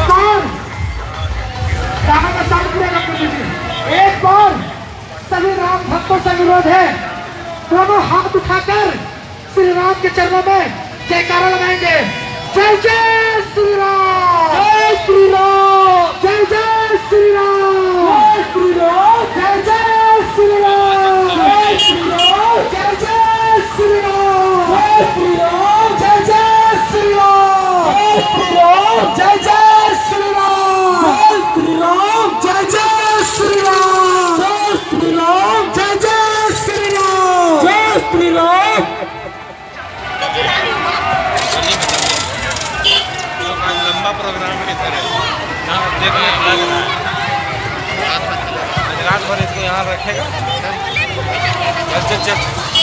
बार गाना का साउंड पूरा कर दीजिए। एक बार सभी राम भक्तों से अनुरोध है, दोनों हाथ उठाकर श्री राम के चरणों में जयकारा लगाएंगे। जय जय श्री राम, जय श्री राम, जय जय श्री राम, जय श्री राम, जय जय श्री राम, जय श्री राम, जय जय श्री राम, जय श्री राम, जय जय श्री राम, जय श्री राम, जय जय श्री राम, जय श्री राम, जय जय श्री राम, जय श्री राम, जय जय श्री राम, जय श्री राम। लंबा प्रोग्राम की तरह यहाँ देखने लग रहा है। आज रात भर इसको यहाँ रखेगा।